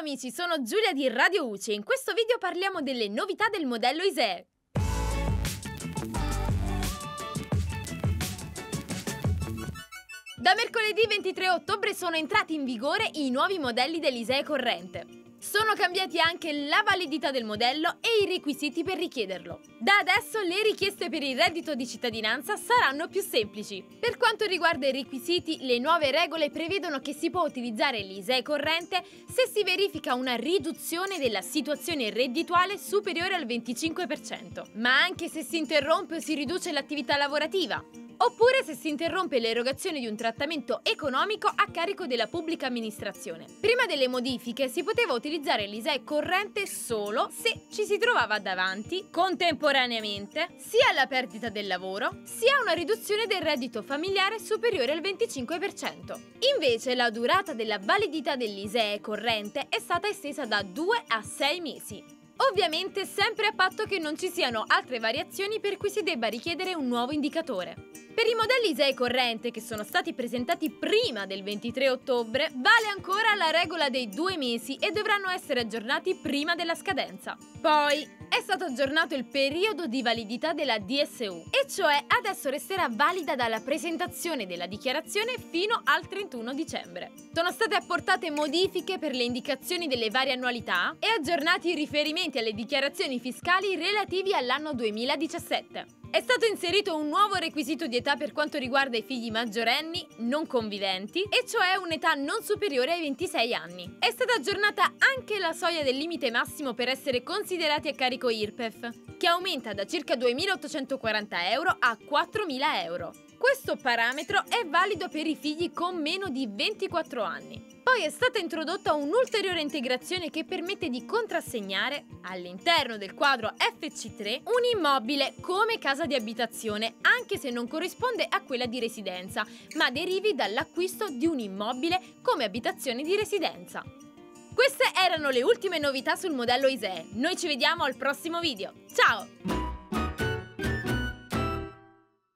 amici, sono Giulia di Radio UCI e in questo video parliamo delle novità del modello ISEE. Da mercoledì 23 ottobre sono entrati in vigore i nuovi modelli dell'ISEE corrente. Sono cambiati anche la validità del modello e i requisiti per richiederlo. Da adesso le richieste per il reddito di cittadinanza saranno più semplici. Per quanto riguarda i requisiti, le nuove regole prevedono che si può utilizzare l'ISEE corrente se si verifica una riduzione della situazione reddituale superiore al 25%, ma anche se si interrompe o si riduce l'attività lavorativa, oppure se si interrompe l'erogazione di un trattamento economico a carico della pubblica amministrazione. Prima delle modifiche si poteva utilizzare l'ISEE corrente solo se ci si trovava davanti, contemporaneamente, sia la perdita del lavoro, sia una riduzione del reddito familiare superiore al 25%. Invece la durata della validità dell'ISEE corrente è stata estesa da 2 a 6 mesi. Ovviamente sempre a patto che non ci siano altre variazioni per cui si debba richiedere un nuovo indicatore. Per i modelli ISEE corrente che sono stati presentati prima del 23 ottobre vale ancora la regola dei 2 mesi e dovranno essere aggiornati prima della scadenza. Poi è stato aggiornato il periodo di validità della DSU, e cioè adesso resterà valida dalla presentazione della dichiarazione fino al 31 dicembre. Sono state apportate modifiche per le indicazioni delle varie annualità e aggiornati i riferimenti alle dichiarazioni fiscali relativi all'anno 2017. È stato inserito un nuovo requisito di età per quanto riguarda i figli maggiorenni non conviventi, e cioè un'età non superiore ai 26 anni. È stata aggiornata anche la soglia del limite massimo per essere considerati a carico IRPEF, che aumenta da circa 2.840 euro a 4.000 euro. Questo parametro è valido per i figli con meno di 24 anni. Poi è stata introdotta un'ulteriore integrazione che permette di contrassegnare, all'interno del quadro FC3, un immobile come casa di abitazione, anche se non corrisponde a quella di residenza, ma derivi dall'acquisto di un immobile come abitazione di residenza. Queste erano le ultime novità sul modello ISEE. Noi ci vediamo al prossimo video. Ciao!